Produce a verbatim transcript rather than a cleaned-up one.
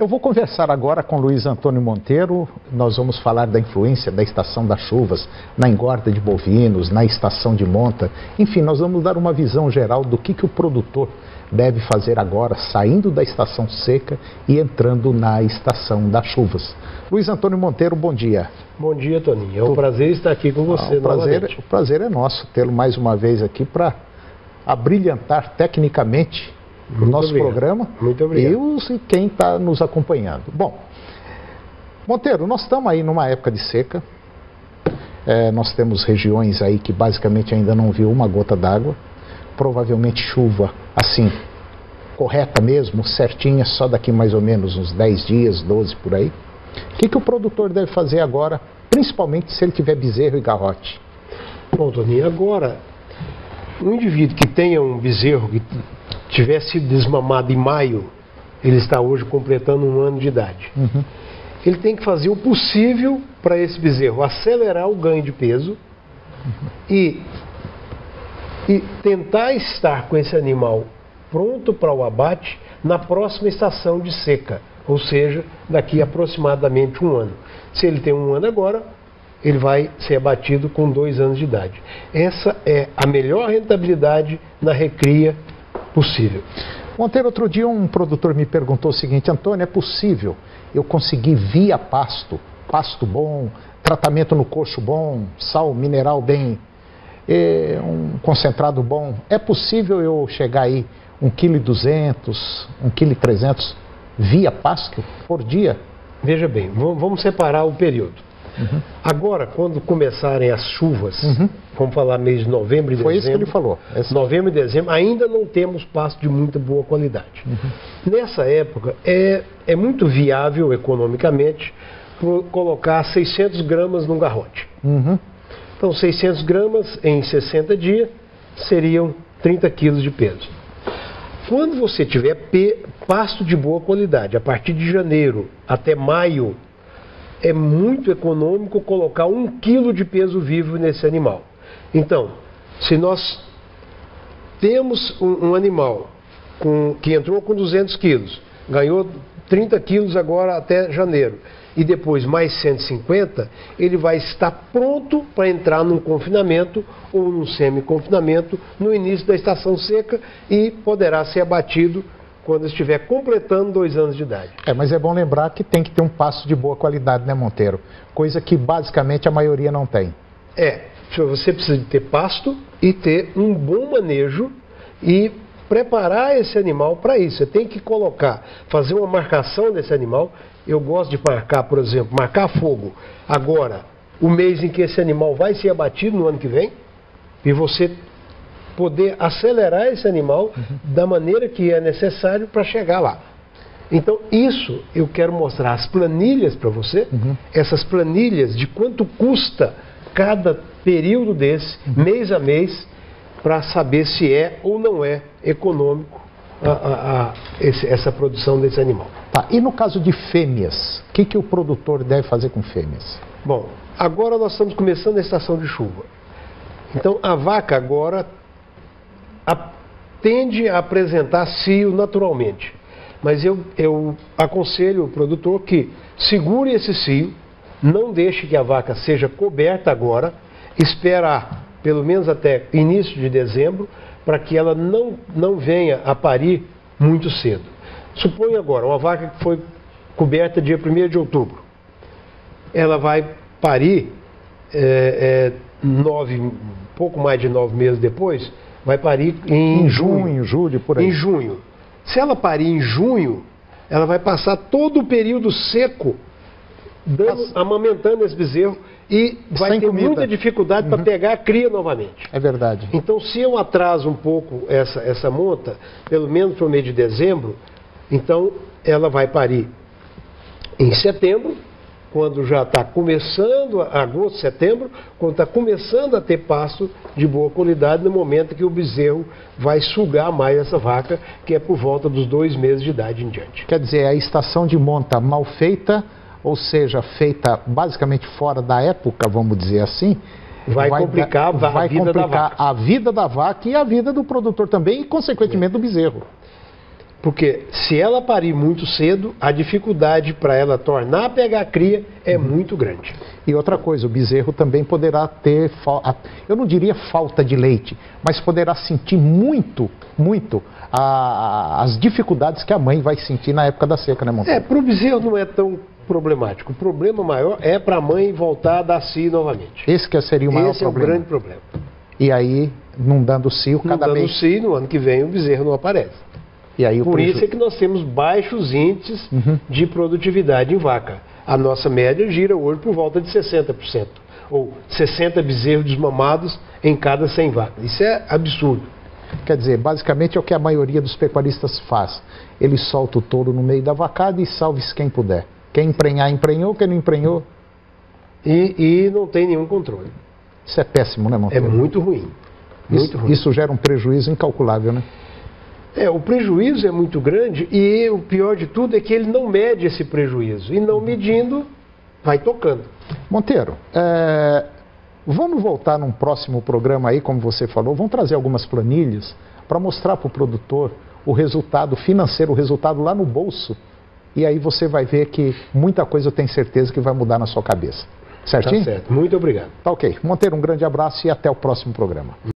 Eu vou conversar agora com Luiz Antônio Monteiro. Nós vamos falar da influência da estação das chuvas na engorda de bovinos, na estação de monta. Enfim, nós vamos dar uma visão geral do que, que o produtor deve fazer agora, saindo da estação seca e entrando na estação das chuvas. Luiz Antônio Monteiro, bom dia. Bom dia, Toninho. É um prazer estar aqui com você ah, o prazer, novamente. O prazer é nosso tê-lo mais uma vez aqui para abrilhantar tecnicamente o nosso obrigado. programa. Muito obrigado. E, os, e quem está nos acompanhando. Bom, Monteiro, nós estamos aí numa época de seca. É, nós temos regiões aí que basicamente ainda não viu uma gota d'água. Provavelmente chuva assim, correta mesmo, certinha, só daqui mais ou menos uns dez dias, doze por aí. O que, que o produtor deve fazer agora, principalmente se ele tiver bezerro e garrote? Bom, Toninho, agora, um indivíduo que tenha um bezerro que tiver sido desmamado em maio, ele está hoje completando um ano de idade. Uhum. Ele tem que fazer o possível para esse bezerro acelerar o ganho de peso uhum. e, e tentar estar com esse animal pronto para o abate na próxima estação de seca, ou seja, daqui aproximadamente um ano. Se ele tem um ano agora, ele vai ser abatido com dois anos de idade. Essa é a melhor rentabilidade na recria possível. Monteiro, outro dia um produtor me perguntou o seguinte: Antônio, é possível eu conseguir via pasto, pasto bom, tratamento no coxo bom, sal mineral bem, eh, um concentrado bom, é possível eu chegar aí um vírgula duzentos quilos, um vírgula trezentos quilos via pasto por dia? Veja bem, vamos separar o período. Uhum. Agora, quando começarem as chuvas, uhum. vamos falar mês de novembro e dezembro. Foi isso que ele falou. Esse... Novembro e dezembro, ainda não temos pasto de muita boa qualidade. Uhum. Nessa época, é, é muito viável economicamente colocar seiscentos gramas num garrote. Uhum. Então, seiscentos gramas em sessenta dias seriam trinta quilos de peso. Quando você tiver pasto de boa qualidade, a partir de janeiro até maio, é muito econômico colocar um quilo de peso vivo nesse animal. Então, se nós temos um, um animal com, que entrou com duzentos quilos, ganhou trinta quilos agora até janeiro, e depois mais cento e cinquenta, ele vai estar pronto para entrar num confinamento ou num semi-confinamento no início da estação seca e poderá ser abatido quando estiver completando dois anos de idade. É, mas é bom lembrar que tem que ter um pasto de boa qualidade, né, Monteiro? Coisa que basicamente a maioria não tem. É, você precisa de ter pasto e ter um bom manejo e preparar esse animal para isso. Você tem que colocar, fazer uma marcação desse animal. Eu gosto de marcar, por exemplo, marcar fogo agora, o mês em que esse animal vai ser abatido no ano que vem, e você poder acelerar esse animal uhum. da maneira que é necessário para chegar lá. Então, isso eu quero mostrar as planilhas para você, uhum. essas planilhas de quanto custa cada período desse, uhum. mês a mês, para saber se é ou não é econômico a, a, a, esse, essa produção desse animal. Tá, e no caso de fêmeas, o que, que o produtor deve fazer com fêmeas? Bom, agora nós estamos começando a estação de chuva. Então, a vaca agora a, tende a apresentar cio naturalmente. Mas eu, eu aconselho o produtor que segure esse cio, não deixe que a vaca seja coberta agora, esperar pelo menos até início de dezembro, para que ela não, não venha a parir muito cedo. Suponha agora, uma vaca que foi coberta dia primeiro de outubro. Ela vai parir é, é, nove, pouco mais de nove meses depois, vai parir em, em junho, junho, julho, por aí. Em junho. Se ela parir em junho, ela vai passar todo o período seco dando, amamentando esse bezerro e vai sem ter comida. muita dificuldade uhum. para pegar a cria novamente. É verdade. Então, se eu atraso um pouco essa, essa monta, pelo menos para o mês de dezembro, então ela vai parir em setembro, quando já está começando, agosto, setembro, quando está começando a ter pasto de boa qualidade, no momento que o bezerro vai sugar mais essa vaca, que é por volta dos dois meses de idade em diante. Quer dizer, a estação de monta mal feita, ou seja, feita basicamente fora da época, vamos dizer assim, vai, vai complicar, a, vai vida complicar da vaca. a vida da vaca e a vida do produtor também, e consequentemente do bezerro. Porque se ela parir muito cedo, a dificuldade para ela tornar a pegar a cria é muito grande. E outra coisa, o bezerro também poderá ter, eu não diria falta de leite, mas poderá sentir muito, muito a, as dificuldades que a mãe vai sentir na época da seca, né, Monteiro? É, para o bezerro não é tão problemático. O problema maior é para a mãe voltar a dar cio novamente. Esse que seria o maior Esse problema. Esse é o grande problema. E aí, não dando cio, não cada dando mês... cio, no ano que vem o bezerro não aparece. E aí, Por preju... isso é que nós temos baixos índices uhum. de produtividade em vaca. A nossa média gira hoje por volta de sessenta por cento. Ou sessenta bezerros desmamados em cada cem vacas. Isso é absurdo. Quer dizer, basicamente é o que a maioria dos pecuaristas faz. Ele solta o touro no meio da vacada e salve-se quem puder. Quem emprenhar, emprenhou. Quem não emprenhou... E, e não tem nenhum controle. Isso é péssimo, né, Monteiro? É muito ruim. Muito isso, ruim. Isso gera um prejuízo incalculável, né? É, o prejuízo é muito grande e o pior de tudo é que ele não mede esse prejuízo. E não medindo, vai tocando. Monteiro, é, vamos voltar num próximo programa aí, como você falou, vamos trazer algumas planilhas para mostrar para o produtor o resultado financeiro, o resultado lá no bolso. E aí você vai ver que muita coisa eu tenho certeza que vai mudar na sua cabeça. Certinho? Tá certo. Muito obrigado. Tá ok. Monteiro, um grande abraço e até o próximo programa.